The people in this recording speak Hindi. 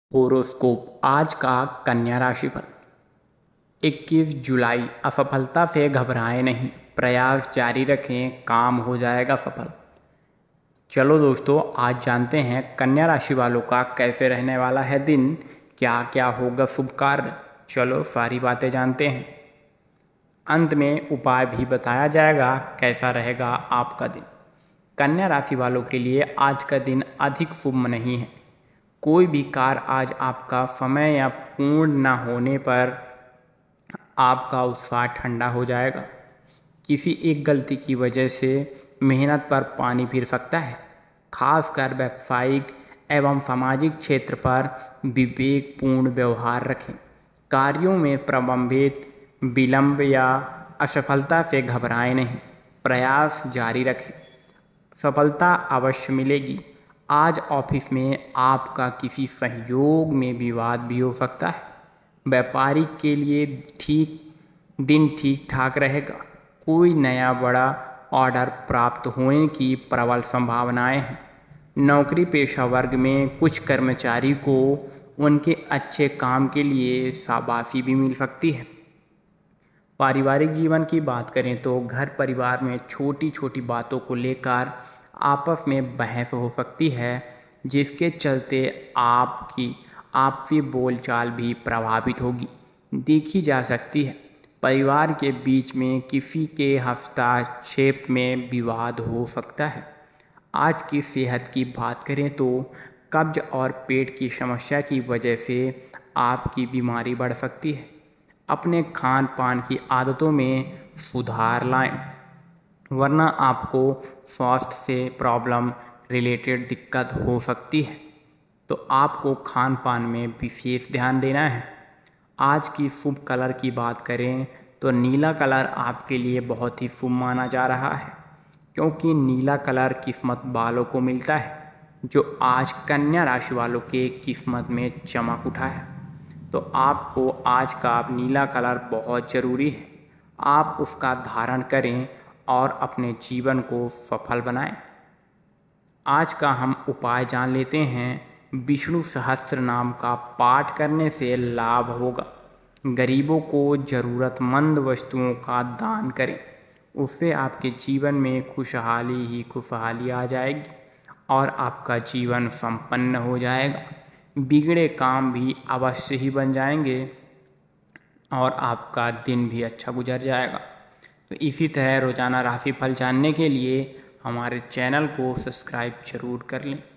होरोस्कोप आज का कन्या राशि पर 21 जुलाई। असफलता से घबराएं नहीं, प्रयास जारी रखें, काम हो जाएगा सफल। चलो दोस्तों, आज जानते हैं कन्या राशि वालों का कैसे रहने वाला है दिन, क्या क्या होगा शुभ कार्य। चलो सारी बातें जानते हैं। अंत में उपाय भी बताया जाएगा कैसा रहेगा आपका दिन। कन्या राशि वालों के लिए आज का दिन अधिक शुभ नहीं है। कोई भी कार्य आज आपका समय या पूर्ण न होने पर आपका उत्साह ठंडा हो जाएगा। किसी एक गलती की वजह से मेहनत पर पानी फिर सकता है। खासकर व्यावसायिक एवं सामाजिक क्षेत्र पर विवेकपूर्ण व्यवहार रखें। कार्यों में प्रलंबित विलंब या असफलता से घबराएं नहीं, प्रयास जारी रखें, सफलता अवश्य मिलेगी। आज ऑफिस में आपका किसी सहयोग में विवाद भी हो सकता है। व्यापारी के लिए ठीक ठाक रहेगा। कोई नया बड़ा ऑर्डर प्राप्त होने की प्रबल संभावनाएं हैं। नौकरी पेशा वर्ग में कुछ कर्मचारी को उनके अच्छे काम के लिए शाबाशी भी मिल सकती है। पारिवारिक जीवन की बात करें तो घर परिवार में छोटी छोटी बातों को लेकर आपस में बहस हो सकती है, जिसके चलते आपकी बोलचाल भी प्रभावित होगी देखी जा सकती है। परिवार के बीच में किसी के हस्तक्षेप में विवाद हो सकता है। आज की सेहत की बात करें तो कब्ज और पेट की समस्या की वजह से आपकी बीमारी बढ़ सकती है। अपने खान पान की आदतों में सुधार लाएं, वरना आपको स्वास्थ्य से प्रॉब्लम रिलेटेड दिक्कत हो सकती है। तो आपको खान पान में विशेष ध्यान देना है। आज की शुभ कलर की बात करें तो नीला कलर आपके लिए बहुत ही शुभ माना जा रहा है, क्योंकि नीला कलर किस्मत वालों को मिलता है, जो आज कन्या राशि वालों के किस्मत में चमक उठा है। तो आपको आज का नीला कलर बहुत ज़रूरी है। आप उसका धारण करें और अपने जीवन को सफल बनाएं। आज का हम उपाय जान लेते हैं। विष्णु सहस्त्र नाम का पाठ करने से लाभ होगा। गरीबों को ज़रूरतमंद वस्तुओं का दान करें, उससे आपके जीवन में खुशहाली ही खुशहाली आ जाएगी और आपका जीवन संपन्न हो जाएगा। बिगड़े काम भी अवश्य ही बन जाएंगे और आपका दिन भी अच्छा गुजर जाएगा। तो इसी तरह रोज़ाना राशिफल जानने के लिए हमारे चैनल को सब्सक्राइब जरूर कर लें।